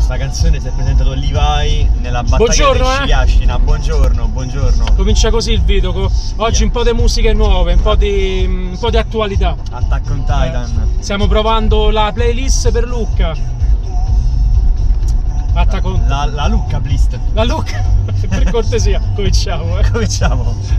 sta canzone si è presentato Levi nella battaglia di Scigliascina. Buongiorno, buongiorno. Comincia così il video, oggi un po' di musiche nuove, un po' di attualità. Attack on Titan. Stiamo provando la playlist per Lucca. La Lucca playlist. La Lucca, per cortesia, cominciamo. Cominciamo.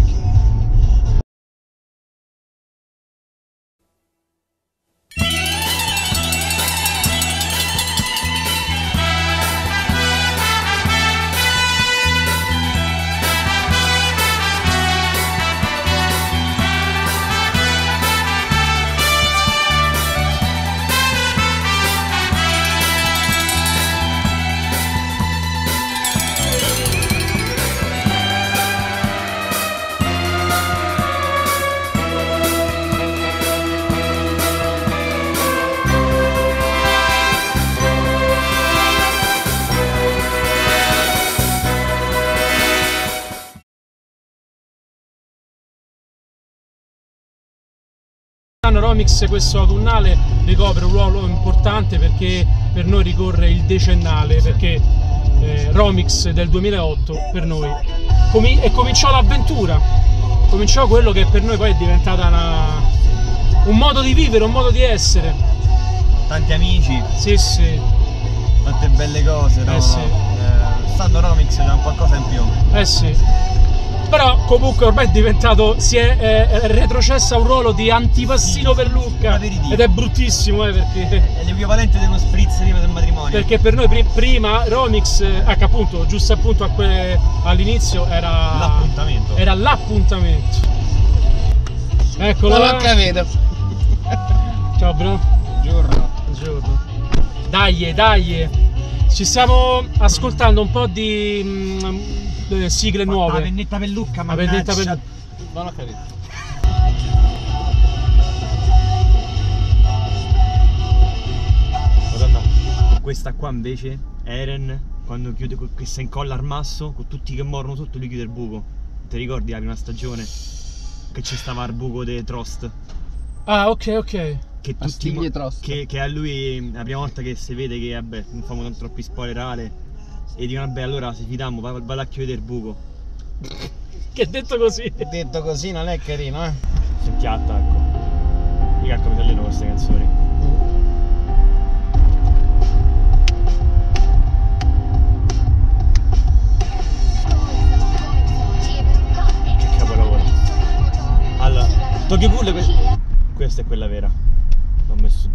Romix questo autunnale ricopre un ruolo importante perché per noi ricorre il decennale, perché Romix del 2008 per noi cominciò l'avventura, cominciò quello che per noi poi è diventata un modo di vivere, un modo di essere. Tanti amici, sì, tante belle cose, no? Sì. Stando Romix c'è un qualcosa in più. Sì. Però comunque ormai è diventato, si è retrocesso a un ruolo di antipassino per Lucca ed è bruttissimo perché è l'equivalente dello spritz prima del matrimonio. Perché per noi prima Romix, appunto, giusto appunto all'inizio era l'appuntamento. Era l'appuntamento. Eccolo. Non l'ho capito. Ciao bro. Buongiorno. Dai. Ci stiamo ascoltando un po' di sigle nuove. La pennetta per Lucca, ma non ho capito. Madonna, questa qua invece Eren, quando chiude, che si incolla al masso con tutti che morrono sotto, lui chiude il buco. Ti ricordi la prima stagione? Che ci stava il buco di Trost. Ah, ok. Che tutti che a lui la prima volta che si vede che vabbè, non famo troppi spoilerare. E dicono vabbè, allora se fidiamo vai a chiudere il buco. Che detto così? Detto così non è carino, Sentiatta, ecco. Mica come si allenano queste canzoni. Che capolavoro. Allora, Tokyo Ghoul, questa è quella vera. Ho messo.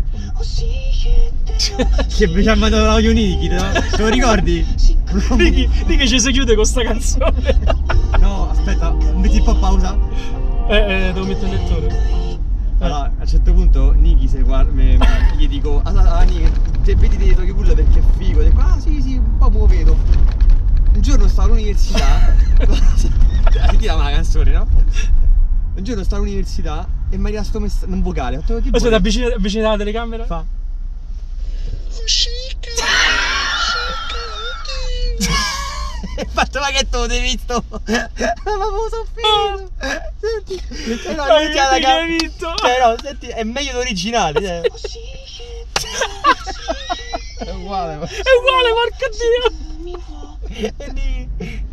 Che mi ha mandato l'audio Niki, no? Te lo ricordi? Niki ci si chiude con sta canzone. No, aspetta, metti un po' pausa. Devo mettere il lettore. Allora, a un certo punto Niki se guarda, gli dico, Niki, te vedi dei Tokyo Ghoul perché è figo. Dico, sì, un po' me lo vedo. Un giorno stavo all'università. Sentiamo la canzone, no? Un giorno stavo all'università e mi è rimasto un vocale. Aspetta, avvicina la telecamera. Fa. Hai fatto, ma che tu ti hai visto? Ma avevo sofferto. Senti, però hai vinto. Però senti, è meglio l'originale. È uguale, porca Dio. E lì.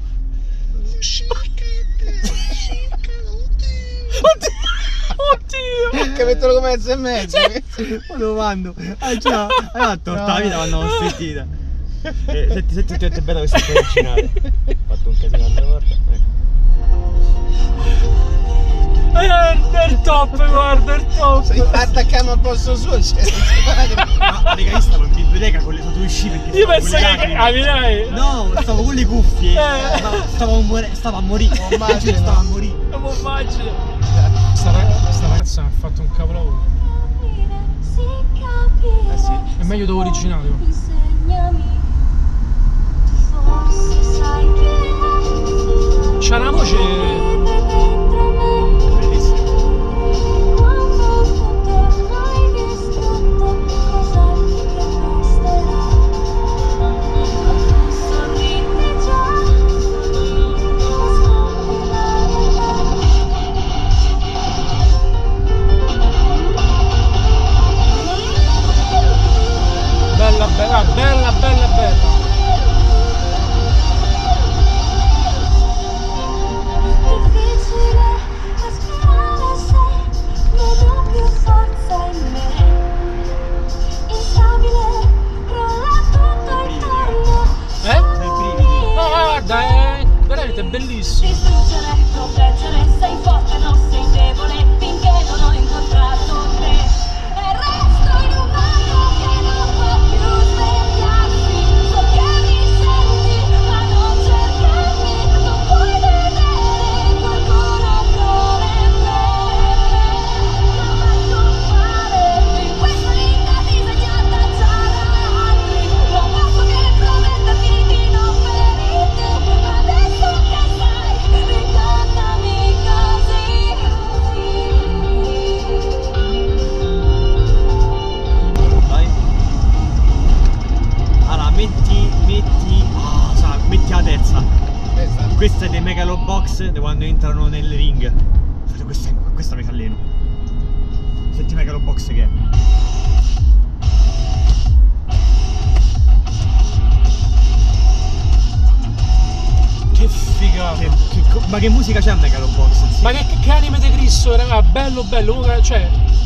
Oddio! Che mettono come mezzo e mezzo. Ma lo mando. Già, hai fatto la vita quando l'ho sentita. Senti, è bella questa originale. Ho fatto un casino l'altra volta. È il top, guarda, è il top. Attacchiamo al posto suo. Ma raga, io stavo in biblioteca con le tue sci perché io penso che no, stavo con le cuffie. Stavo a morire. Stavo a morire. Non immagino. Questa ragazza mi ha fatto un capolavoro. Sì. È meglio dell'originale. C'ha una voce. Bellissimo. Bella, bella. raga, bella, bella, bella. Guarda, è veramente bellissimo. Distruggere, proteggere, sei forte, non sei debole, finché non ho incontrato te. E resto in un mondo che non può più svegliarsi. So che mi senti, ma non cercarmi. Non puoi vedere qualcuno come me. Non mai scompare in questa vita disegnata già da altri. Non posso che prometterti di non ferirti. Adesso che sai, ricordami così. Vai. Allora, metti la terza. Questa è dei Megalobox di quando entrano nel ring. Questa mi fa alleno. Senti Megalobox che è. Che figata. Ma che musica c'è a Megalobox? Sì. Ma che anime di Cristo, raga, bello bello, cioè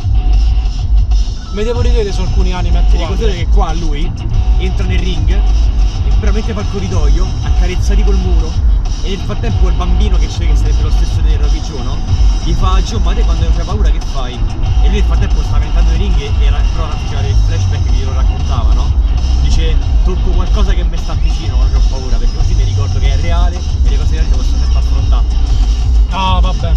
mi devo rivedere su alcuni anime Ti dico solo attuali. che qua lui entra nel ring e però mentre fa il corridoio accarezza tipo il muro e nel frattempo il bambino che c'è, che sarebbe lo stesso di Rocky Joe, no? Gli fa: Gio, ma te quando fai paura che fai? E lui nel frattempo stava entrando nel ring e però faceva dei flashback che glielo raccontava, no? Dice: tocco qualcosa che mi sta vicino quando ho paura, perché così mi ricordo che è reale e le cose reali le posso sempre affrontare. Ah, vabbè.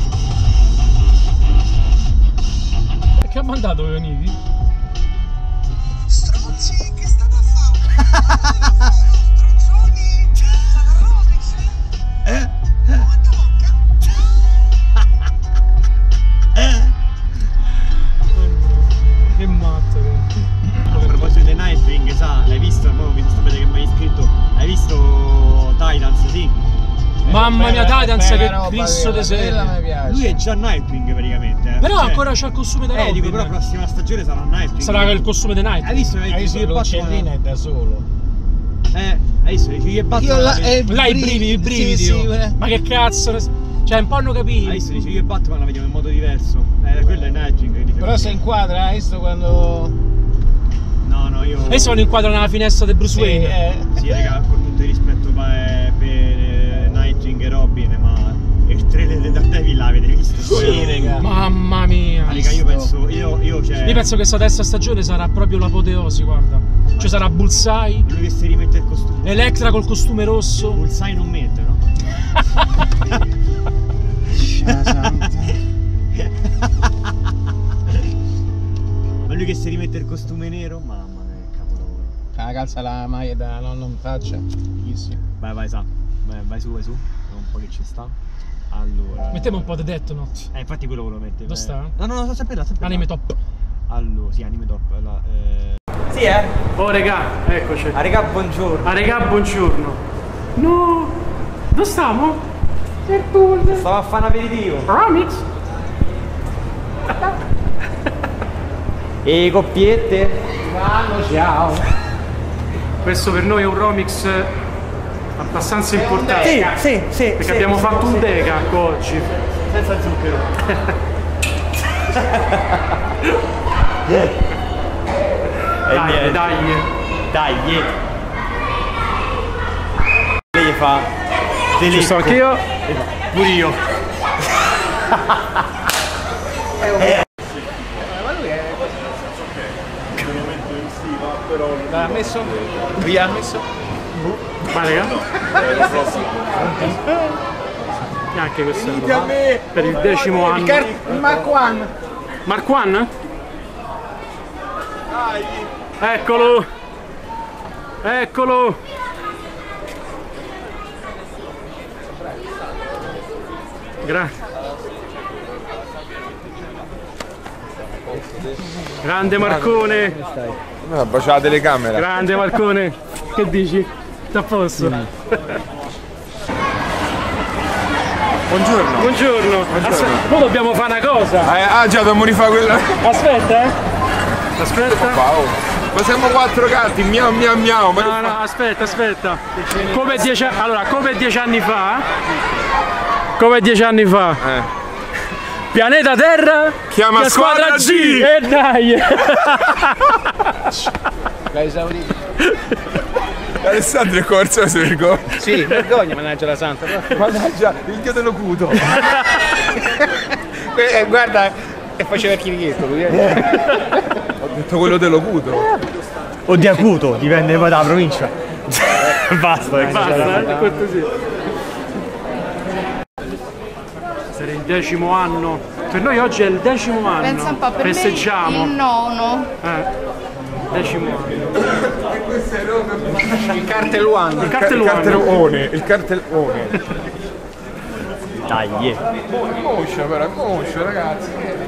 Che ha mandato Leonidi? Stronzi che state a fare? Stronzoni, quanta bocca? Che matto che. A proposito di Nightwing, sa, l'hai visto? Mi sapete che mi hai iscritto. Hai visto Titans, sì? Mamma mia, Titans, che roba Cristo quella, de quella mi serie. piace. Lui è già Nightwing praticamente. Però Cioè, ancora c'ha il costume da Robin. dico, però la prossima stagione sarà Nightwing. Sarà il costume di Night. Hai visto? Hai visto l'uccellino è da solo. Hai visto? Dici che Batman. Io la vedi- Là i brividi, sì, oh. Ma che cazzo? Cioè, un po' hanno capito. Hai visto? Dici che Batman la vediamo in modo diverso. Quello è Nightwing. Dice, Però se inquadra, hai visto quando... No, io. Adesso vanno inquadrano nella finestra di Bruce Sì, Wayne. Sì, raga, con tutto il rispetto per Nightwing e Robin, ma il trailer di Daredevil l'avete visto? Sì, raga. Mamma mia. Raga, io penso. Io cioè. Io penso che questa terza stagione sarà proprio l'apoteosi, guarda. Cioè sarà Bullseye, Lui che si rimette il costume. Electra col costume rosso. Bullseye non mette, no? Ma lui che si rimette il costume nero? Mamma mia, che capolavoro. La calza la maglia da nonno in faccia. Fighissimo. Vai, sa. Vai su. Vediamo un po' che ci sta. Allora. Mettiamo un po' di Death Note. Infatti quello ve lo mette. Dove sta? No, sta sempre là, sempre là. Anime top. Allora, sì, anime top. Sì, Oh regà, eccoci. Raga, buongiorno. Ah regà, buongiorno. No, dove stiamo? Serpulve. Stavo a fare un aperitivo. Romix. E coppiette? Ciao. Questo per noi è un Romix abbastanza importante. Sì. Perché abbiamo fatto un deca oggi. Senza zucchero. Dai. Lei fa. Ci sto anch'io. Pure io. L'ha messo? Via, ha messo? Ma raga. E anche questo per il 10° anno. Marquan. Marquan? Eccolo! Eccolo! Grande Marcone! Baciava la telecamera. Grande Marcone! Che dici? Sta a posto? Buongiorno. Buongiorno! Aspetta, ora dobbiamo fare una cosa! Già, dobbiamo rifare quella. Aspetta, Aspetta! Wow. Ma siamo 4 gatti, miau miau miau. Ma No, no, aspetta. Come 10 anni. Allora, come 10 anni fa. Come 10 anni fa. Pianeta Terra Chiama squadra G. E dai! L'hai esaurito. Alessandro è corso, si vergogna. Sì, vergogna, mannaggia la santa. Mannaggia, il dio dell'ocuto. Guarda, e faceva il chirichetto lui. Ho detto quello dell'ocuto. O di acuto, dipende poi dalla provincia. Basta, Basta, cortesia. Sarà il 10° anno. Per noi oggi è il 10° anno. Pensa un po', per festeggiamo. me il 9. 10° anno. Il cartelluano. Il cartellone. Il cartellone. Dai. Moscio però, moscio ragazzi.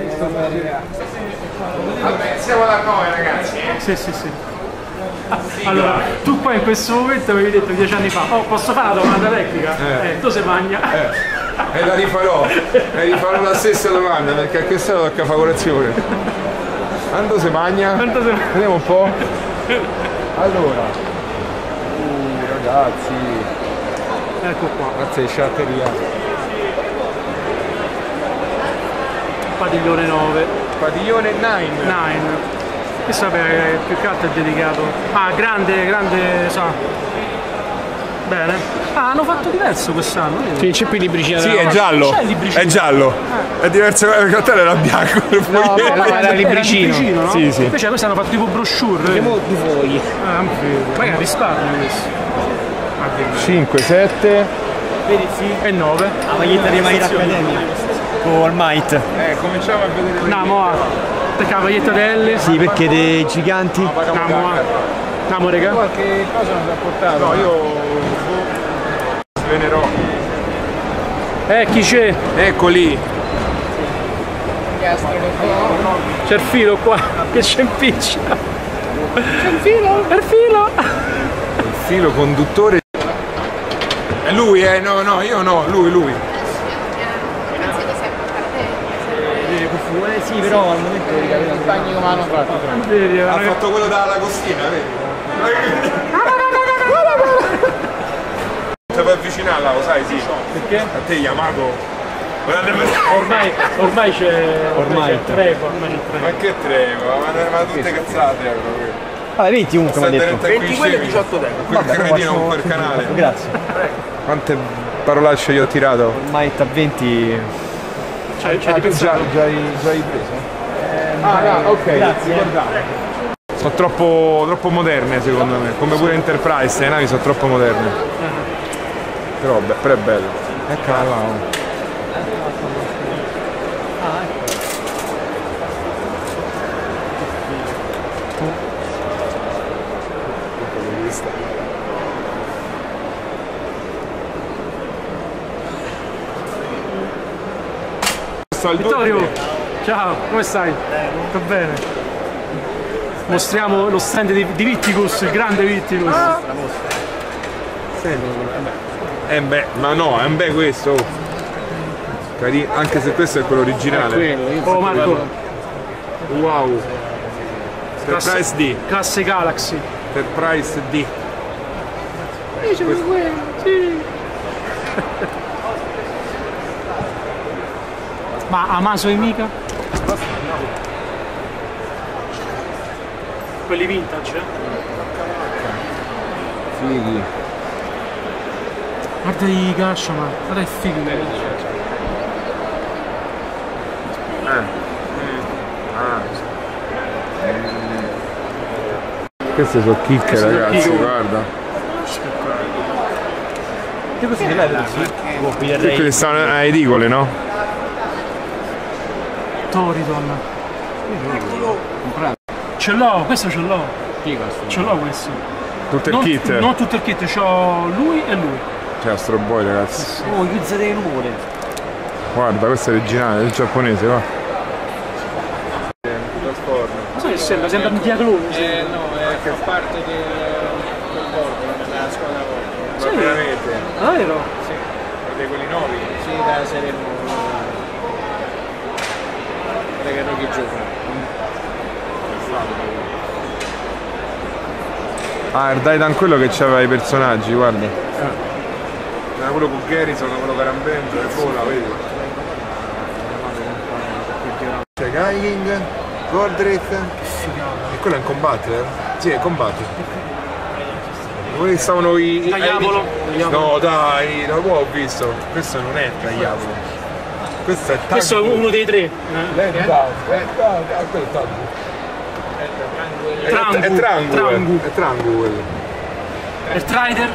Vabbè, siamo da noi ragazzi. Sì. Allora, tu poi in questo momento avevi detto 10 anni fa, oh, posso fare una domanda tecnica? Tu sei magna. E la rifarò la stessa domanda perché a questa tocca fare colazione. Quando si magna? Vediamo un po'. Allora. Ragazzi. Ecco qua, Grazie di sciatteria. padiglione 9. Padiglione 9. 9. Questo più che altro è dedicato. Ah, grande, sa. Bene. Ah, hanno fatto diverso quest'anno. Sì, c'è più libricino. Sì, è giallo. C'è il libricino. È giallo. È diverso, il cartello era bianco. No, era il libricino. No? Sì. Invece questi hanno fatto tipo brochure. Molti fogli. Ah, magari risparmio questo. 5, 7. E 9. La maglietta di My Hero Academia. Con Might. Cominciamo a vedere. Andiamo a. Perché la maglietta delle. Sì, perché dei giganti. Andiamo, raga. Qualche cosa non si è portato. No, io svenerò. Chi c'è? Eccoli. C'è il filo qua che ci impiccia. C'è il filo. Il filo conduttore. È lui, no, io no, lui. Sì, però al momento Il bagno come hanno fatto. Ha fatto quello dalla costina, vedi? Ti puoi avvicinare, lo sai, sì. Perché? A te Yamato. Ormai c'è. Ormai. c'è Trevo, ormai c'è Trevo. Ma che trevo, ma tutte cazzate. Vabbè, 20 comunque mi ha detto. 20 quelli e 18 tempo. Quel cretino per canale. Grazie. Quante parolacce gli ho tirato? Ormai a 20 C'è di Già pensato. hai preso? Ok. Grazie. Sono troppo moderne secondo me, come pure Enterprise, le navi sono troppo moderne. Però è bello. Eccola là. Vittorio, ciao, come stai? Tutto bene? Mostriamo lo stand di Vitticus, il grande Vitticus. Ma no, è un bel questo. Carino, anche se questo è quello originale. Oh Marco, Wow. Enterprise D. classe Galaxy. Enterprise D. Ma Amaso e mica? Quelli vintage, Fighi. Guarda i Gashama, guarda il figo. Queste sono chicche Queste sono ragazzi, chicche. guarda. Che così Queste stanno a edicole, no? Toriton. Ce l'ho, questo ce l'ho. Ce l'ho questo. Tutto il Non, kit. non tutto il kit, c'ho lui e lui. Cioè Astro Boy ragazzi. Oh, gli usa delle nuvole. Guarda, questo è originale, è il giapponese, va. Ma sai che sembra un diaclone? No, fa parte del bordo, della squadra bordo. Sì. Veramente. Davvero? Di quelli nuovi. Sì, da serie nuova. Perché non chi gioca. Ah, il Daitan quello che c'aveva i personaggi, guarda. Era quello con Garrison, quello carambento e vola, vedi? C'è Gaiking, Gordrith. E quello è un combatter? Sì, è combatter. Dove stavano i... Tagliavolo. No dai, no, ho visto. Questo non è Tagliavolo. Questo è Tango. Questo è uno dei tre. Quello è Tango. Trangu. È Trangu. Trangu. È Trangu quello. Il Trider.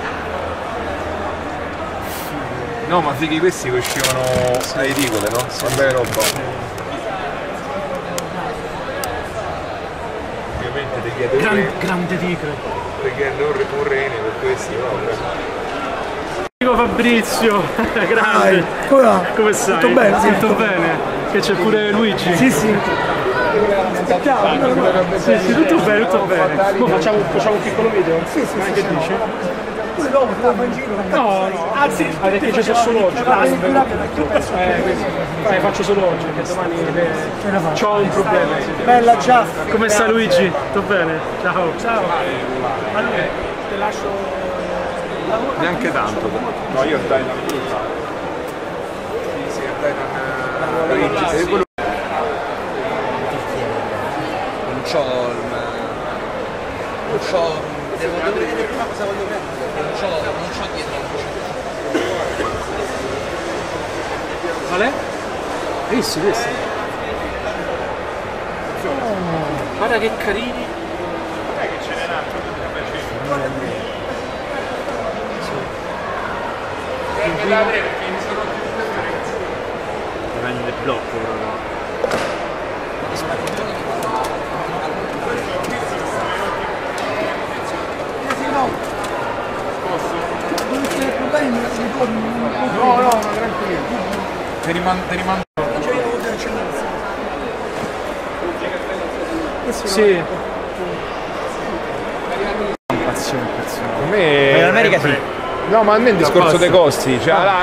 No, ma fighi questi che uscivano alle edicole, no? Quando è roba. Ovviamente ti chiedo Grande tigre. ti chiedo un rene per questi, vabbè. Dico Fabrizio, grande. Come stai? Tutto bene? Tutto bene. Che c'è pure Luigi. Sì, sì. Sì, sì, tutto bene, tutto bene. Mo facciamo un piccolo video? Sì, sì, Che dici? Pure dopo stavo in giro. No, no, anzi, perché c'è solo oggi. Faccio solo oggi, perché domani c'ho un problema. Sì. Bella già. Come sta Luigi? Tutto bene? Ciao. Ciao. Allora, te lascio Neanche tanto. No, io dai la vita. Sì, dai quello. Non c'ho. Devo vedere prima cosa voglio prendere. Non c'ho dietro la voce. Qual è? Questi. Guarda che carini. Prende il blocco. No, ma tranquillo. Ti rimando. Sì. A me. In America sì. No, ma a me è il discorso dei costi. Cioè,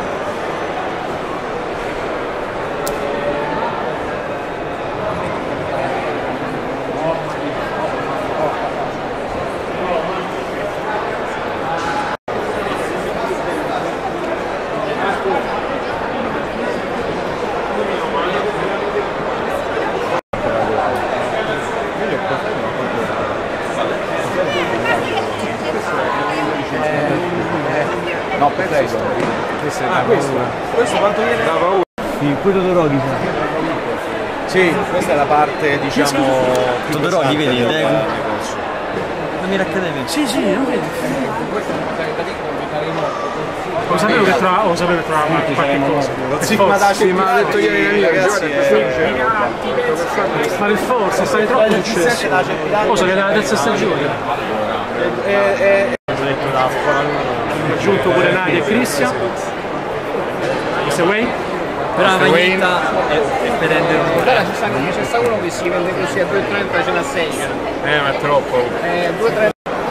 No, prego. questo quanto viene? Da paura. Sì, poi Todoroki. Sì, questa è la parte, diciamo, più Todoroki, vedi, Deku. La mia accademia. Sì, non vedi. Lo sapevo che tra qualche cosa. Sì, ma ha detto ieri la mia ragazzi. Ma per forza, stai troppo successo. Cosa che è la terza stagione. Ho aggiunto pure Nadia e Christian. Questo è Wayne. Però la maglietta è per rendere un po'. Allora c'è sta uno che si vende così a 2,30 ce l'ha 6. Ma è troppo. 2,30.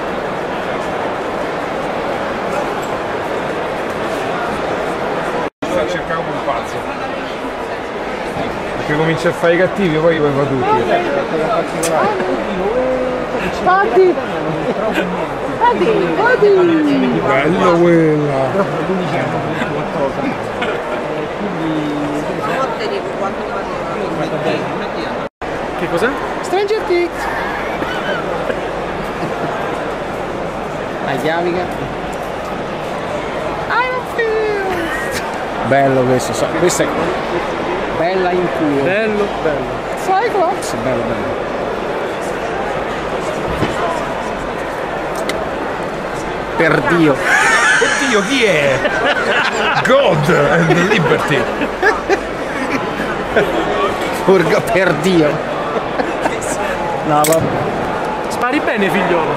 Sta cercando un pazzo. Perché comincia a fare i cattivi poi li fa tutti. Bello quella. Che cos'è? Stranger Things. La chiavica. Bello questo, questo è bella in culo. Bello. Cyclops, bello. Per Dio. Oddio, chi è? God and Liberty. Urga, per Dio. No, vabbè. Spari bene, figliolo.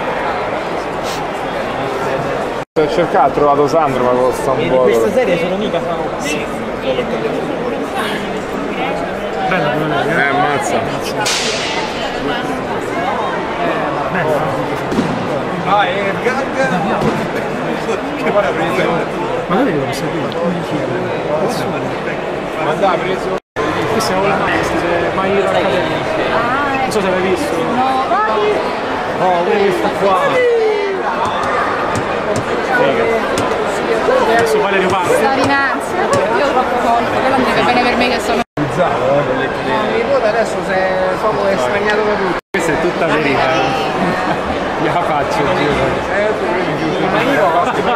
Ho cercato, ho trovato Sandro, ma costa un po'. Questa serie sono mica famosi. Bello. Ammazza. Ah, è il gag. Ma non vedo questo qui. Ma dai, preso. Questa è una My Hero Academia. Non so se l'hai visto. Oh, questa qua. giusto? Valerio parte. Sta dinanzi. Io troppo colpo, però andrebbe bene per me che sono. Mi voto adesso se proprio è straniato da tutti. Questa è tutta verità. Gliela faccio, ma io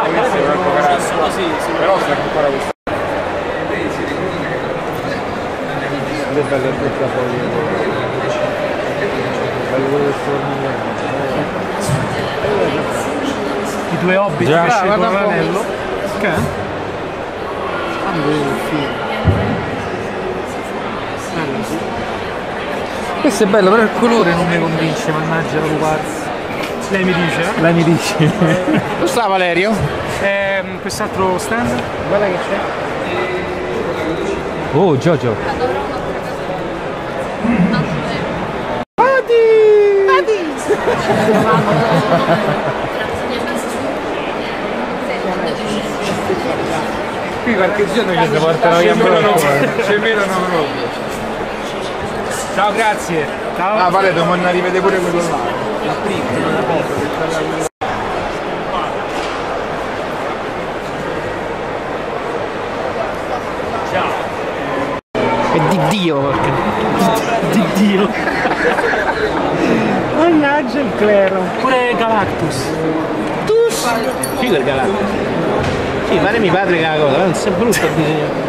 però sta ancora questa. Che bella tutta I due hobbit che scelgono l'anello. Che? Questo è bello, però il colore non mi convince, mannaggia la pupazza. Lei mi dice? Lei mi dice. Dove sta Valerio? Quest'altro stand? Guarda che c'è. Oh, Giorgio. Qui qualche giorno che si portano via ci vedono proprio. Ciao, grazie. Ciao. Ah, vale, dobbiamo andare a rivedere pure quello là. Il primo, la foto. È di Dio, porca. Di Dio. Mannaggia il clero. Pure Galactus. Figo il Galactus. Sì, fare mio padre che è la cosa, non è brutto a disegnare.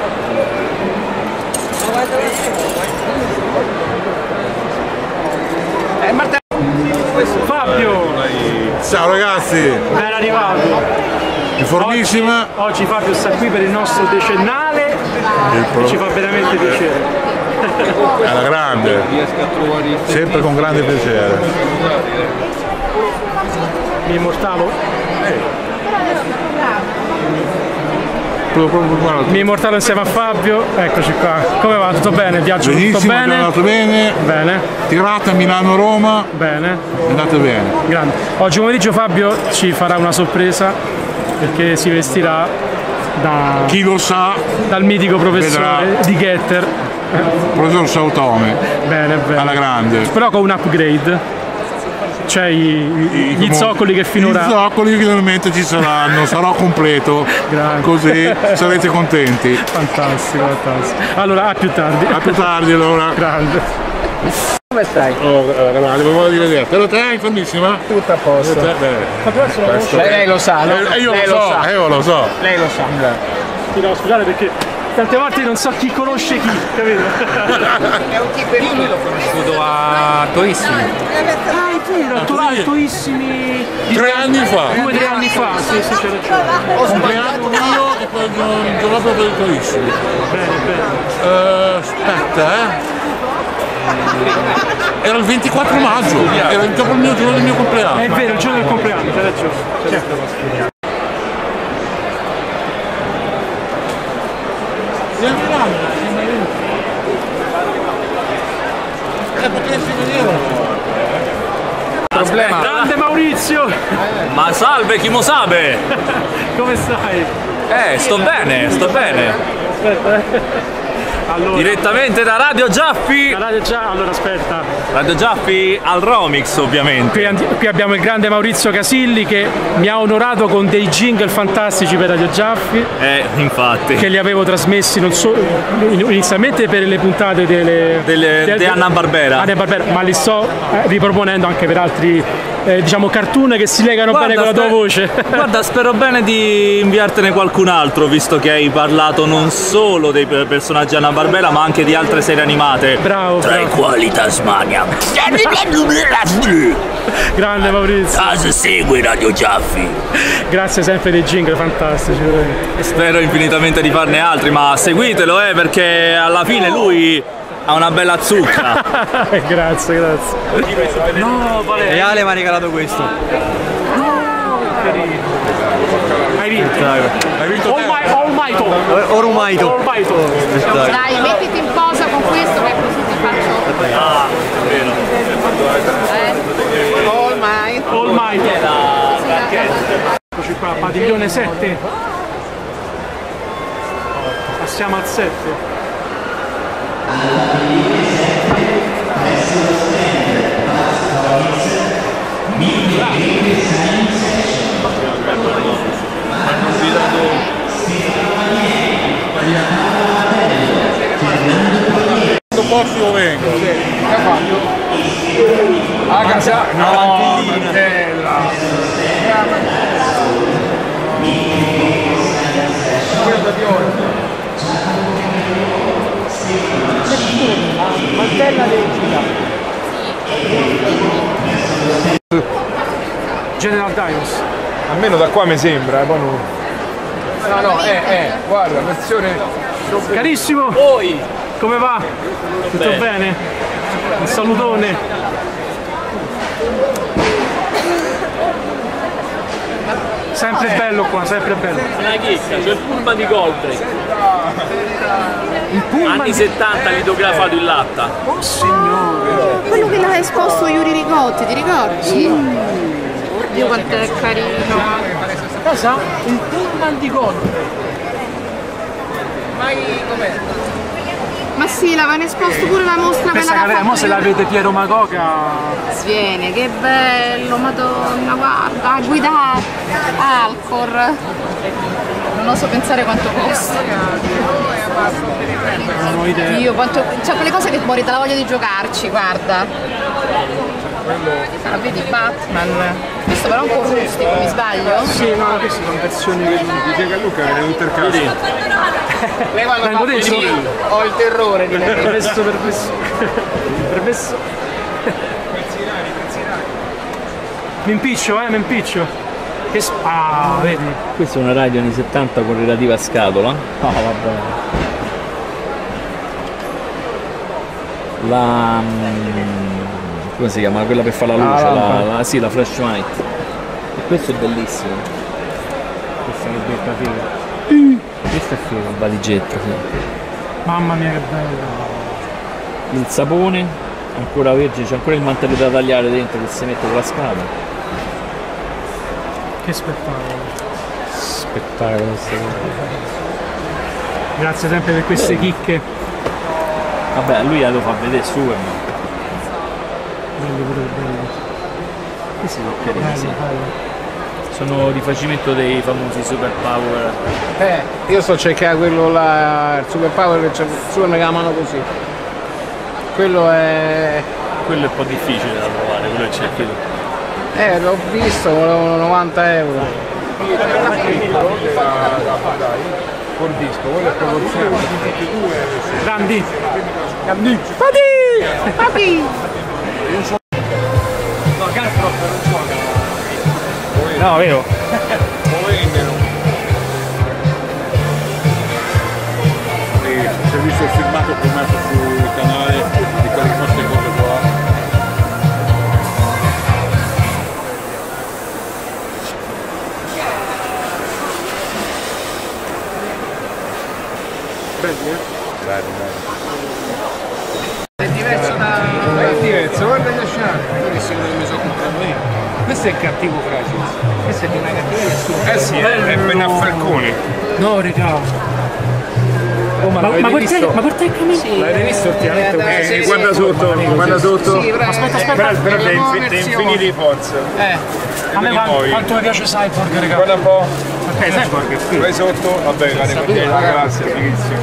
Fabio, Ciao ragazzi, ben arrivato. informissima. Oggi Fabio sta qui per il nostro decennale e ci fa veramente piacere. Alla grande, sempre con grande piacere. Mi immortalo? Mi immortalo insieme a Fabio, eccoci qua. Come va? Tutto bene? Il viaggio tutto Benissimo, è bene? andato bene. Bene, Tirata Milano-Roma, bene, è andata bene. grande. Oggi pomeriggio Fabio ci farà una sorpresa perché si vestirà Chi lo sa, dal mitico professore Vedrà. di Getter. professor Sautome, Bene, bene. alla grande. Però con un upgrade. C'è gli zoccoli che finora. Gli zoccoli finalmente ci saranno, sarò completo. Grande. Così sarete contenti. Fantastico, fantastico. Allora, a più tardi. A più tardi allora. Grande. Come stai? Oh, grande, volevo dire te. Però te, informissima? Tutto a posto. Questo. Lei lo sa, no? Io Lei lo so, sa. io lo so. Lei lo sa. Ti devo scusare perché tante volte non so chi conosce chi, capito? È un tipo io l'ho conosciuto a Toissimi. Ah, è vero, Toissimi. 3 anni fa. 2 o 3 anni fa, sì, sì, c'è ragione. Compleanno mio e poi un giorno per i carissimi. Bene, bene. Aspetta, Era il 24 maggio, era il giorno del mio compleanno. È vero, il giorno del compleanno, c'è ragione. Certo. Potresti venire. Problema. Grande Maurizio! Ma salve, chi mo sabe? Come stai? Sto bene, sto bene. Aspetta, Allora, Direttamente da Radio Giaffi. allora aspetta. Radio Giaffi al Romix, ovviamente. Qui abbiamo il grande Maurizio Casilli che mi ha onorato con dei jingle fantastici per Radio Giaffi. Infatti. Che li avevo trasmessi non solo inizialmente per le puntate di Anna Barbera. Ma li sto riproponendo anche per altri diciamo cartoon che si legano bene con la tua voce. Guarda, spero bene di inviartene qualcun altro, visto che hai parlato non solo dei personaggi Anna Barbera, ma anche di altre serie animate. Bravo. Tra i quali Tasmania. Grande Maurizio. Casa segui Radio Giaffi. Grazie sempre dei jingle fantastici. Spero infinitamente di farne altri, ma seguitelo perché alla fine lui ha una bella zucca. Grazie. No, Valerio. E Ale mi ha regalato questo. Hai vinto. Hai vinto te. Orumaito. Dai, mettiti in posa con questo che così ti faccio. All Might. Eccoci qua, padiglione 7. Passiamo al 7. Hanno guidato posto io vengo. Che ha fatto? A casa? No, Mantella. Quella di oggi. Mantella legida. General Dinos. Almeno da qua mi sembra, poi non... No, guarda, versione... Carissimo, come va? Tutto bene? Un salutone. Sempre bello qua, sempre bello. Una chicca, c'è il pullman di Goldrake. Il pullman Anni 70 litografato in latta. Oh signore! Quello che l'ha esposto Yuri Rigotti, ti ricordi? Oddio quanto è carino. Cosa? Il pullman di Goldrake. Ma sì, l'avevano esposto pure la mostra Questa quella galera, mo se la vede Piero Macoca. Sviene, che bello, madonna, guarda, a guidare Alcor. Non oso pensare quanto costa. Non ho idea. Io quanto. C'è quelle cose che muori dalla voglia di giocarci, guarda. Ah, vedi Batman. Questo però è un po' rustico, mi sbaglio? Sì, no, queste sono versioni che Dice che a Luca viene tutto il caso. vengo dentro. Ho il terrore di lei. Permesso. Permesso. Mi impiccio, mi impiccio. Che vedi? Questa è una radio anni 70 con relativa scatola. No, vabbè. La... come si chiama? Quella per fare la luce, sì, la flash light. E questo è bellissimo. Questa che bella figa. Questo è figo. Un valigetto, sì. Mamma mia che bello. Il sapone, ancora vergine, c'è ancora il mantello da tagliare dentro che si mette con la scatola. Che spettacolo. Spettacolo. Grazie sempre per queste chicche. Vabbè, lui lo fa vedere su e Belli pure belli. questi sono carini, Bello, sì. bello. Sono rifacimento dei famosi Super Power. Io sto cercando quello là, il Super Power che c'è su e me chiamano così. Quello è... Quello è un po' difficile da trovare, quello è cerchino. l'ho visto, volevano 90 euro. Cordisco, quello è proporzionato. Grandi. Papi! No, vero. Si è visto il filmato che ho messo sul canale di quelle nostre cose qua. È diverso da... È diverso, guarda gli asciani. Questo è quello che mi sono comprato io. Questo è il cattivo Fragile. Questo è di una cattiveria assurda. Eh sì, è ben a Falcone. No, regà. Oh, ma Ma guarda il camino. l'avete visto ultimamente? Guarda sotto, guarda sotto. Sì, Aspetta. Però è infiniti di forza. A me quanto mi piace Cyborg, regà. Guarda un po'. Ok, Cyborg è qui. Vai sotto, vabbè, grazie, fighissimo.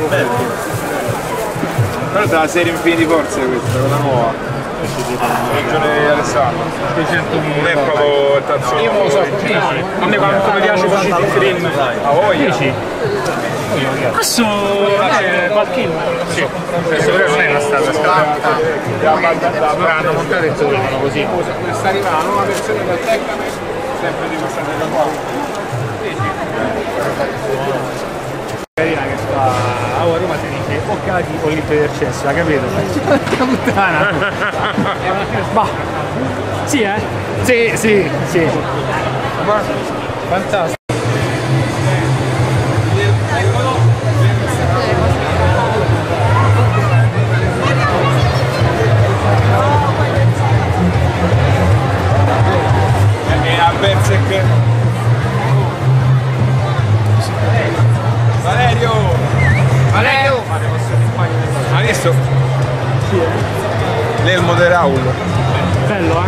Però da la serie Infiniti Forze questa, quella nuova. Ragione Alessandro. Non è proprio il tazzone. Io non lo so, A me quanto mi piace Pacific Rim. A voglia? Questo è qualche Questo però non è una strada scattata. Ora hanno montato il telefono così. Sta arrivando una nuova versione del Teccamen, sempre di questa cosa qua. Carina che sta a Roma si dice o caghi o limpio del cesso, ha capito? Porca puttana! Bah. Sì, Sì. Fantastico. E a Berserk. Valerio! Hai visto? L'elmo di Raul. bello,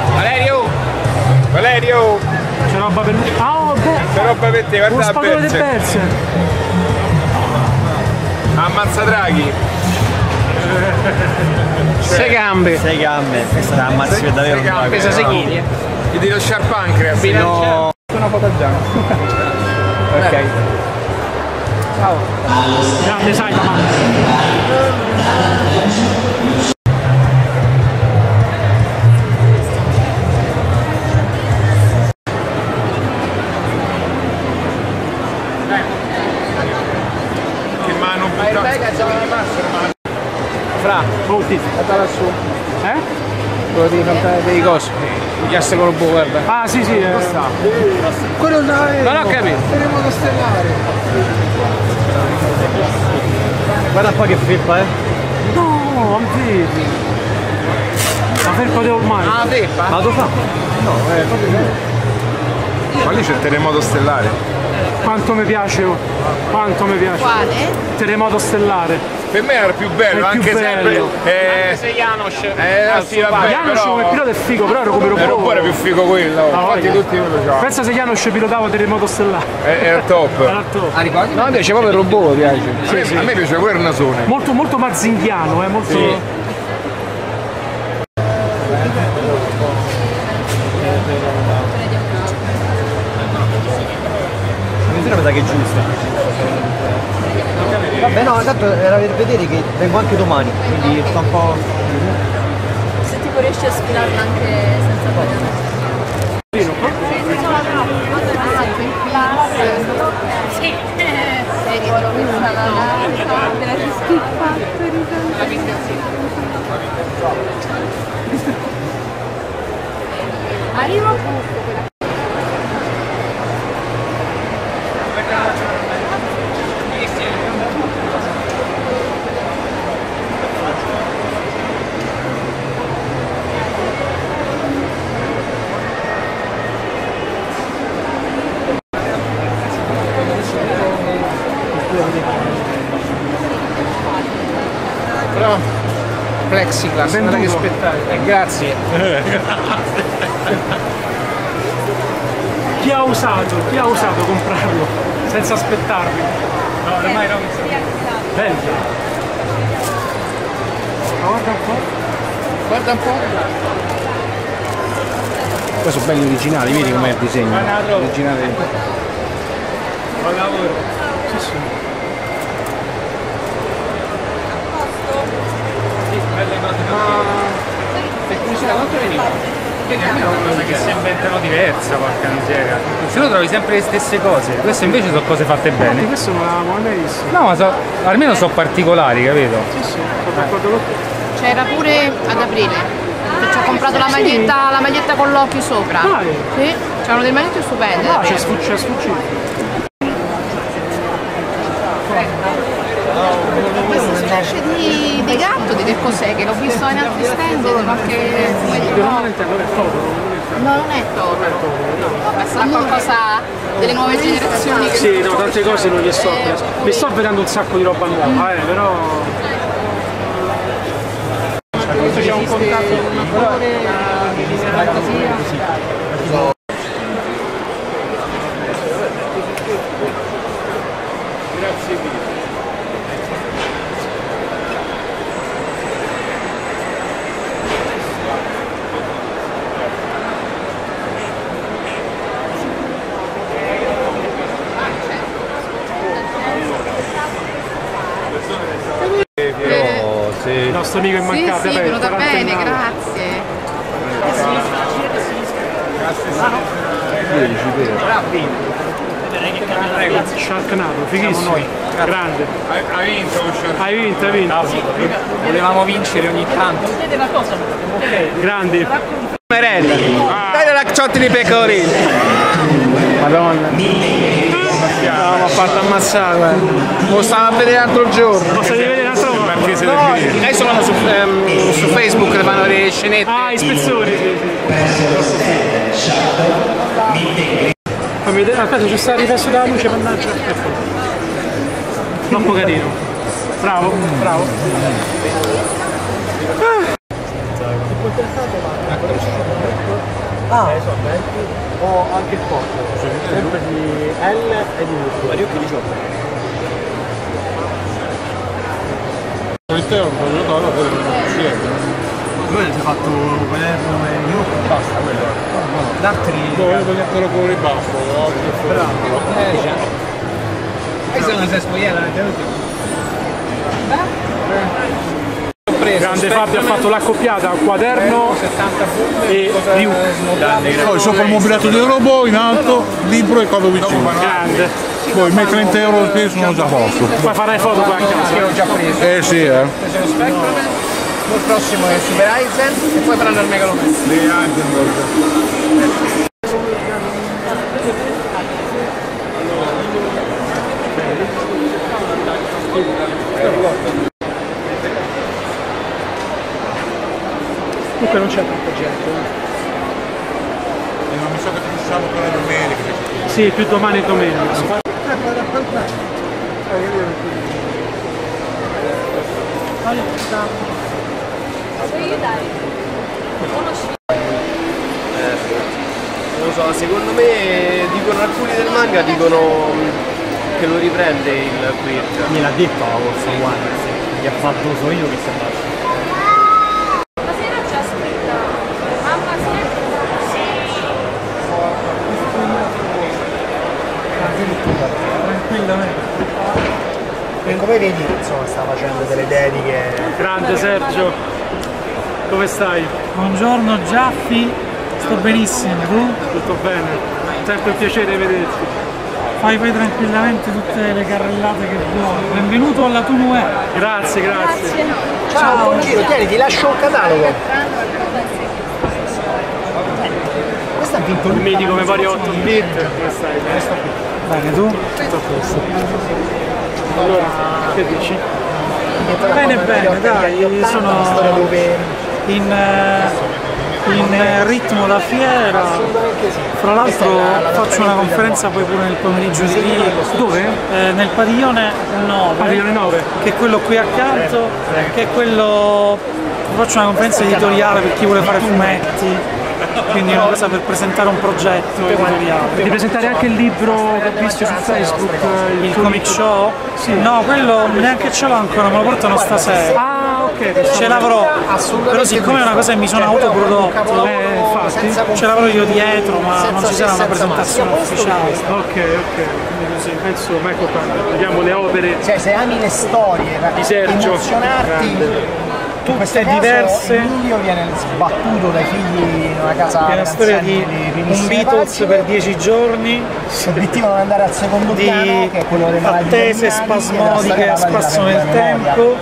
Valerio! C'è roba per me. Ah, beh. C'è roba per te, Lo guarda la spagnolo di Berserk. Berserk. Ammazza draghi. 6 gambe. 6 gambe. Questa da ammazzi per davvero. Pesa 6 kg. Gli devi lasciare pancreas. No. Una foto già. Ok. Ciao. Grande, sai, ma... Che mano buttata. Fra, Molti. guarda lassù. Quello devi fare dei cosi. Gli asse con il buco, guarda. Ah, sì, sì. Quello dai. Non ho capito. Terremoto stellare. Guarda un po' che felpa, No, non vedi. La felpa di ormai. Ah, felpa? Ma lo fa? Ma lì c'è il terremoto stellare. Quanto mi piace, oh. Quanto mi piace. Quale? Terremoto stellare. Per me era il più bello, È il più anche bello. sempre. Se Janosch. Sì, vabbè, Janosch come pilota è figo, però era come era un robot. po' era più figo quello. Infatti voglia. tutti quello c'ha. Pensa se Janosch pilotava terremoto stellare. Era top. Era top. No, mi piace proprio il robot, mi piace. A me piace pure il nasone. Molto, molto mazinchiano, molto... Sì. La misura mi sa che è giusta. Vabbè no, tanto era per vedere che vengo anche domani, quindi sto un po'. Se tipo riesci a sfilarla anche senza pagare. Sì, vedi, l'ho vista della Risky Factory. Arrivo a posto. Però plexiglass, non è che spettacolo. Grazie. Chi ha osato comprarlo senza aspettarvi? No, ormai no. Bello. Guarda un po'. Guarda un po'. Poi sono belli originali, vedi com'è il disegno. Originale. Buon lavoro. Sì, sì. Per curiosità, quanto veniva? È una cosa che si inventano diversa, porca miseria. Se no trovi sempre le stesse cose, queste invece sono cose fatte bene. Questo non l'avevamo mai visto. No, ma almeno sono particolari, capito? Sì, sì, sono d'accordo con te. C'era pure ad aprile, che ci ho comprato la maglietta con l'occhio sopra. Dai. Sì, c'erano delle magliette stupende. ad C'è aprile. sfuggito. Questa specie di gatto, di che cos'è? Che l'ho visto in altri stand, di qualche... Non è Totoro. No, non è Totoro. Vabbè, sarà qualcosa delle nuove generazioni che... Sì, no, tante cose non gli sto preso. Mi sto vedendo un sacco di roba nuova, però... Questo c'è un contatto con un attore di fantasia. Grazie mille. Il nostro amico immancabile. Sì, sì, venuta bene, grazie. Sharknado, fighissimo. Grande. Hai vinto con Sharknado. Hai vinto, hai vinto. Volevamo vincere ogni tanto. Grandi. Merenda. Dai la ciotti di pecorino. Madonna. No, mi ha fatto ammazzare, guarda. Lo stavo a vedere l'altro giorno. Lo stai a vedere l'altro giorno? No, adesso vanno su Facebook, le fanno le scenette. Ah, ispezioni, sì. Fammi vedere, aspetta, c'è sta il riflesso della luce, mannaggia. Troppo carino. Bravo, bravo. Ho anche il porto, sempre di L e di U. Mariocchi 18. 20 euro per giocare, poi Voi avete fatto Palermo e io basta quello. L'altri. voglio metterlo con il baffo, Bravo. Già. E se non sei spogliata, Grande Fabio ha fatto l'accoppiata quaderno e Riu. Poi sopra il mobiletto di Robo, in alto, libro e codo vicino. Grande. Poi i miei 30 euro spesi sono già a posto. Poi farai foto qua a casa. Che ho già preso. Sì, Preso lo Spectrum, il prossimo è Super Aizen e poi faranno il Megaloman. Comunque non c'è tanta gente. Ma mi sa che finisciamo per la domenica. Sì, più domani e domenica. Non lo so, secondo me dicono alcuni del manga che lo riprende il Quirk. Gliel'ha detto la corsa uguale, gli ha fatto uso io che si abbassa. Stasera c'è scritta mamma Tranquillamente. E come vedi, insomma, sta facendo delle dediche. Grande Sergio, come stai? Buongiorno Giaffi, sto benissimo, tu? Tutto bene? Sempre un piacere vederti. Fai tranquillamente tutte le carrellate che vuoi. Benvenuto alla Tunue. Grazie, grazie. Ciao, buon giro, tieni, ti lascio un catalogo. Questo ha vinto Il mitico Memoria 8 bit. Come stai? Bene, tu? Tutto a posto. Allora, che dici? Bene, bene, dai, sono in ritmo da fiera. Fra l'altro faccio una conferenza poi pure nel pomeriggio di lì. Dove? Nel padiglione 9. Padiglione 9? Che è quello qui accanto, che è quello. Faccio una conferenza editoriale per chi vuole fare fumetti. Quindi una cosa per presentare un progetto editoriale. Devi presentare anche il libro che ho visto su Facebook, il comic show? Sì. No, quello neanche ce l'ho ancora, me lo portano stasera. Ah, ok. Ce l'avrò, però siccome è una cosa che mi sono autoprodotto, infatti, ce l'avrò io dietro, ma non ci sarà una presentazione ufficiale. Ok, quindi così, penso, ma ecco qua, vediamo le opere. Cioè, se ami le storie, di Sergio, emozionarti. Tutte diverse. Emilio viene sbattuto dai figli in una casa. È una storia di un Beatles per 10 giorni. L'obiettivo è andare al secondo piano, che è quello delle attese spasmodiche a spasso nel tempo.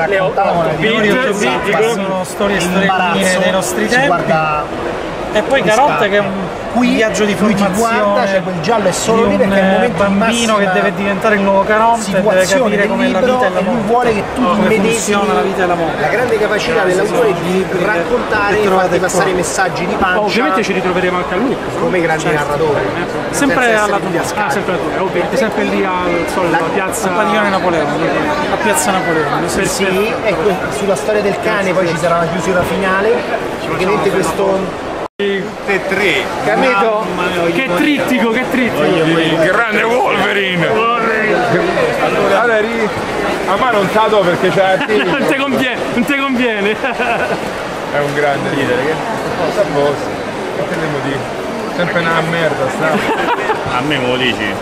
Sono storie dei nostri tempi. E poi Carotta che è un viaggio di formazione, cioè quel giallo è solo lì perché è il momento bambino che deve diventare il nuovo Caronte e deve capire come la vita e la morte, vuole che tu come funziona la vita e la morte. La grande capacità dell'autore di raccontare e farti passare i messaggi di pancia. Ovviamente ci ritroveremo anche a lui come grandi narratori. Sempre alla Tunue. Sempre alla Tunue, ovviamente, sempre lì al solito, alla piazza. Al padiglione Napoleone, a piazza Napoleone. Sì, e sulla storia del cane poi ci sarà la chiusura finale. Praticamente questo. 3. Capito? Che trittico, che trittico! Il grande Wolverine! Allora, a me non tato perché c'è non ti conviene! È un grande leader, che cosa posso? Che te devo dire? Sempre una merda, sta. A me me lo dici?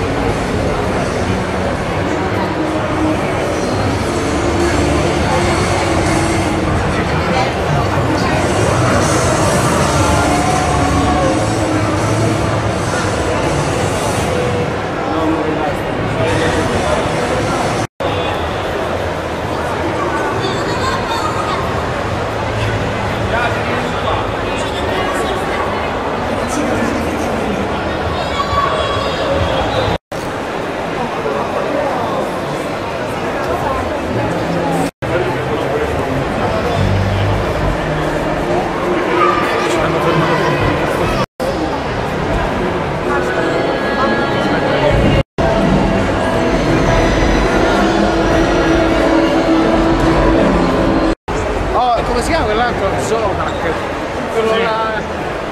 Come si chiama quell'altro? Zorak. Quello là.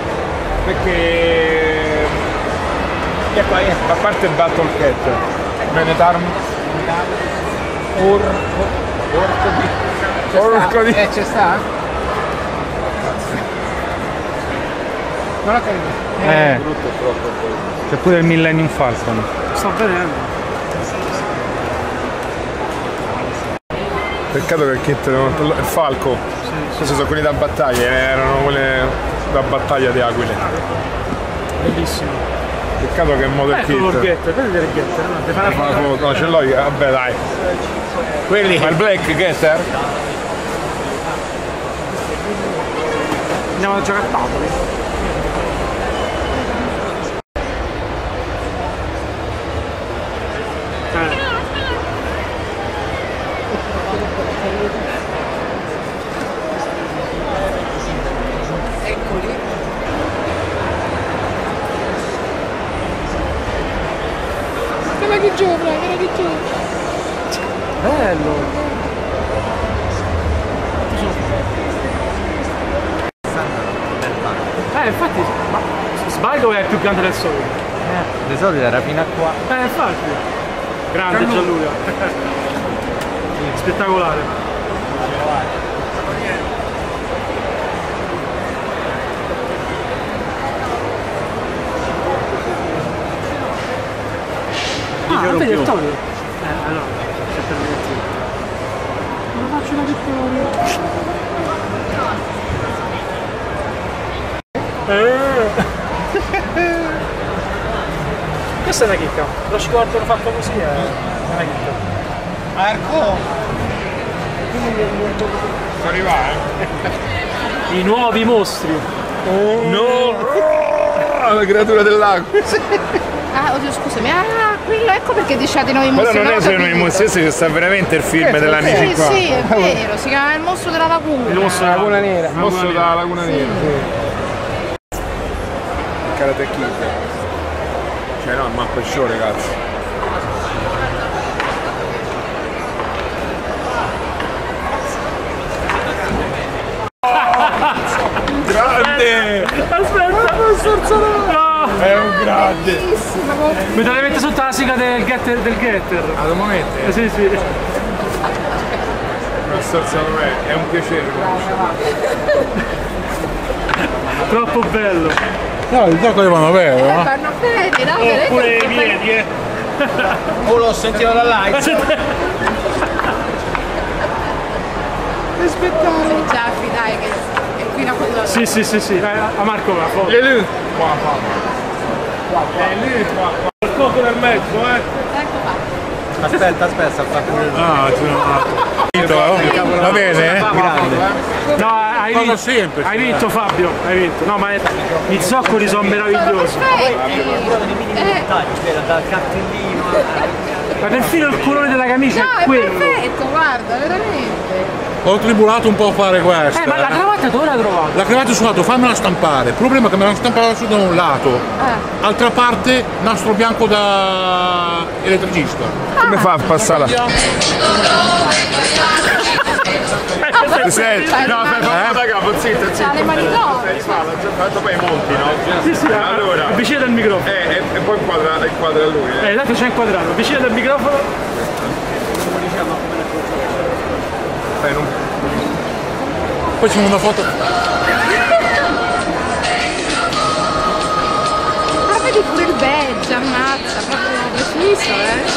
Perché a parte Battle Cat, Venetarm, Porco di... C'è sta? Non ho capito. Brutto troppo. C'è pure il Millennium Falcon. Sto vedendo. Peccato che il kit il falco. Questi sono quelli da battaglia, erano quelle da battaglia di aquile. Bellissimo. Peccato che è model kit. Ecco il getter, vedete il getter, no? Ti fa una foto. No, ce l'ho io, vabbè dai. Quelli. Ma il black getter? Andiamo a giocare a tavoli. Guarda che giovane, guarda che giovane. Bello. Infatti, ma sbaglio è più grande del solito. Di solito era fino a qua. Infatti. Grande Gianluca. Spettacolare. Vedi il Tony? Allora, se permetti. Non faccio una vittoria. Questa è una chicca. Lo scorto l'ho fatto così, è una chicca. Arco! Sto arrivando, I nuovi mostri. No! La creatura dell'acqua. Ah, oddio, scusami. Ah, quello, ecco perché diciate noi mostri. Però non è solo capito. i mostri, questo sta veramente il film degli anni Sì, 50. sì, è vero, si chiama il mostro della laguna. Il mostro La laguna nera. Il mostro dalla laguna nera, sì. Karate Kid. Cioè no, il mappa show ragazzi. Grande! Aspetta, non sforzare. No! È un grande! Mi te la mette sotto la sigla del getter. Ah, devo mettere? Sì, sì. Non sforzano me, è un piacere conoscerlo. Troppo bello. No, il gioco vanno bene, no? Fanno bene, no? Vedete Pure i che piedi, Oh, l'ho sentito da live. Aspettare. Giaffi, dai, che è qui una cosa. Sì, sì, sì, sì. A Marco la foto. E lui? Qua. E lui qua. Il coco nel mezzo, Ecco qua. Aspetta, sta pure lui. Ah, va bene? No, hai Fanno vinto. sempre. Hai vinto Fabio, hai vinto. No, ma i zoccoli sono meravigliosi. Dal cartellino. Ma perfino il colore della camicia No, è è quello. perfetto, guarda, veramente. Ho tribulato un po' a fare questa. Ma la cravatta dove l'hai trovata? La cravatta sono andato, fammela stampare. Il problema è che me l'hanno stampata su da un lato. Altra parte, nastro bianco da elettricista. Come fa a passarla? Senti, no, aspetta, da capo, zitto. Ha le mani d'oro. Fatto poi i monti, no? Sì, sì, allora. vicino del microfono. E poi inquadra lui. Tanto c'è inquadrato, vicino del microfono. Poi c'è una foto. Ah, vedi pure il badge, ammazza, proprio preciso,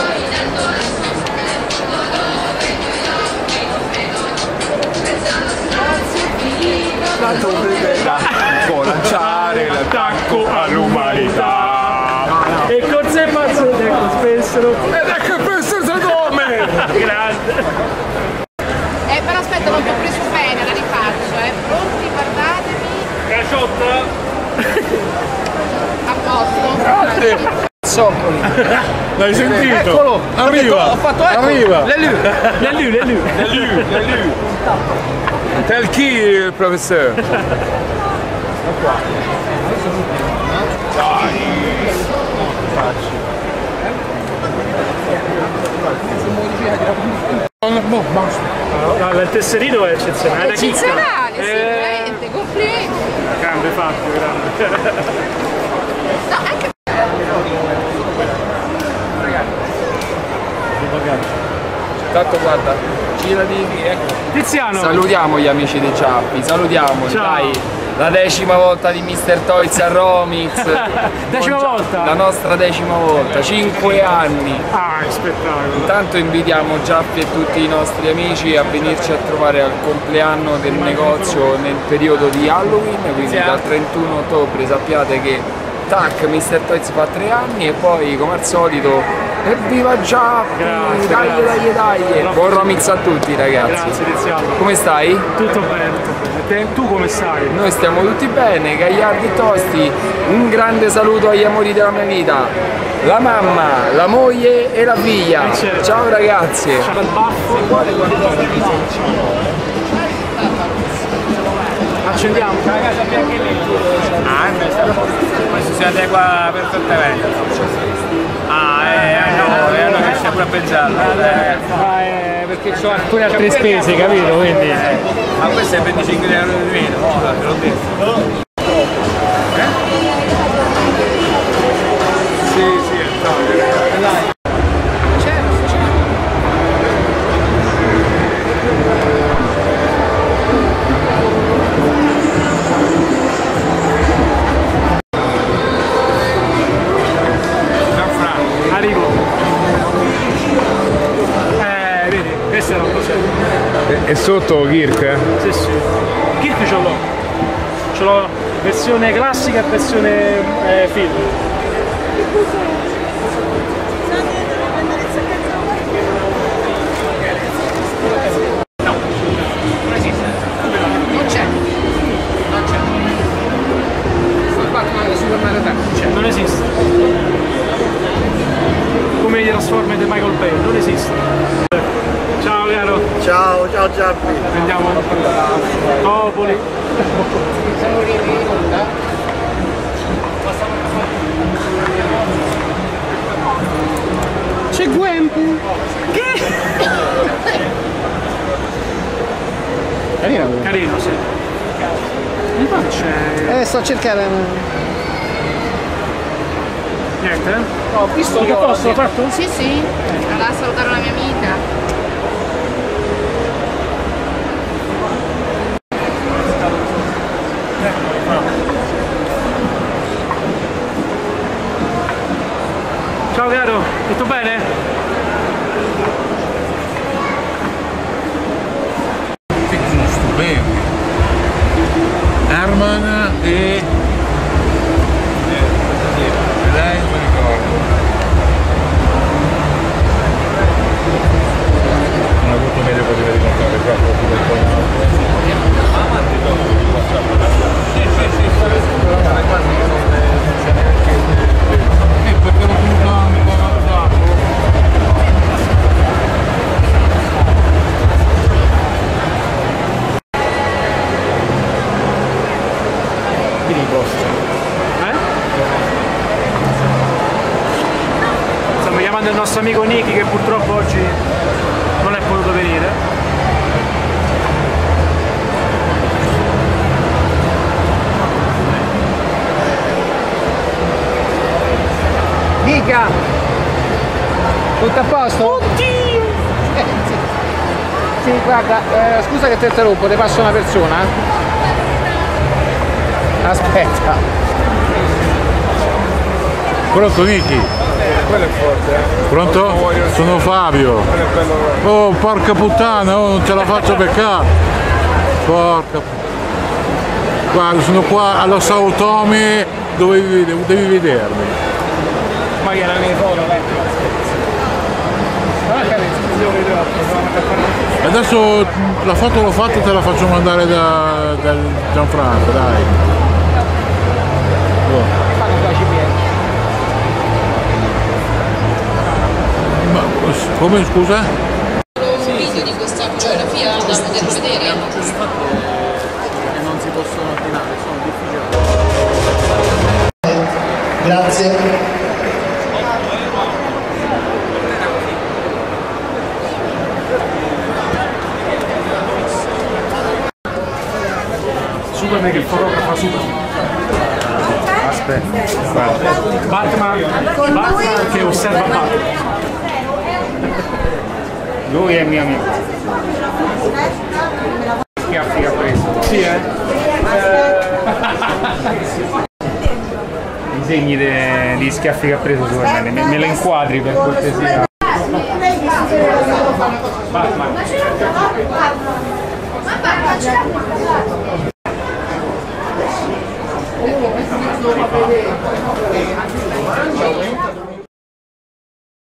Può lanciare l'attacco all'umanità. E corse e mazzotte, ecco, spessero. Ed ecco il professor Sadome! Grande. però aspetta, non ti ho preso bene, la rifaccio, Pronti, guardatemi. Caciotta. A posto. Zoccoli. L'hai sentito? Eccolo. Arriva. Ho fatto ecco. Arriva. Le lui. Tell chi il professore? Boh, basta. No, il tesserino è eccezionale. È una chicca. Eccezionale, sì, veramente, complimenti. Grande Fabio, grande. No, anche... Tanto guarda, girati. Tiziano. Salutiamo gli amici dei Ciappi, salutiamoli, Ciao. dai. La 10ª volta di Mr. Toys a Romix. 10ª volta? La nostra 10ª volta, 5 anni. Ah, che spettacolo. Intanto invitiamo Giappi e tutti i nostri amici a venirci a trovare al compleanno del negozio nel periodo di Halloween, quindi dal 31 ottobre sappiate che tac, Mr. Toys fa 3 anni e poi come al solito evviva Giappi! Dai! Buon Romix a tutti ragazzi! Grazie Tiziano. Come stai? Tutto bene. Tu come stai? Noi stiamo tutti bene, gagliardi tosti, un grande saluto agli amori della mia vita, la mamma, la moglie e la figlia. Ciao ragazzi! Ciao al baffo. Accendiamo. Questo si adegua perfettamente. No, è una che c'è pure a pensare. Perché c'ho alcune altre spese, capito? Quindi. Ma questo è 25 euro di meno, te l'ho detto. Arrivo. Vedi, questa non cos'è. E sotto Kirk? Sì, sì. Kirk ce l'ho. Ce l'ho versione classica e versione film. No, non esiste. Non c'è. Non c'è. Non esiste. Come gli Transformers di Michael Bay, non esiste. Ciao caro. Ciao, ciao Giappi. Andiamo. Popoli. C'è Gwempu. Che? Carino. Carino, sì. Ma c'è. Sto a cercare. Niente? Ho visto che posto ho fatto? Sì, sì. Andavo a salutare una mia amica. Ciao caro, tutto bene? Che giusto, bene. Herman e... lei non mi ricordo. Non ho avuto meglio potere di contare troppo più del colore. Perché non mi guardato. Quindi posto. Stiamo chiamando il nostro amico Nicky che purtroppo oggi non è potuto venire. Mica! Tutto a posto? Oddio! Sì, guarda, scusa che ti interrompo, ti passo una persona. Aspetta. Pronto Nicky? Quello è forte, Pronto? Sono Fabio. Oh, porca puttana, oh, non ce la faccio beccare. Porca. Guarda, sono qua allo Sao Tome, devi vedermi. Ma che era nei foto, Adesso la foto l'ho fatta e te la faccio mandare da Gianfranco, dai. Ma come scusa? Un video di questa coreografia da poter vedere. Non si possono ordinare, sono difficili. Grazie. Superman che il fotografa Superman. Aspetta, guarda. Batman che osserva Batman. Lui è mio amico. Schiaffi che ha preso. Sì, I segni di schiaffi che ha preso su me lo inquadri per cortesia. Batman.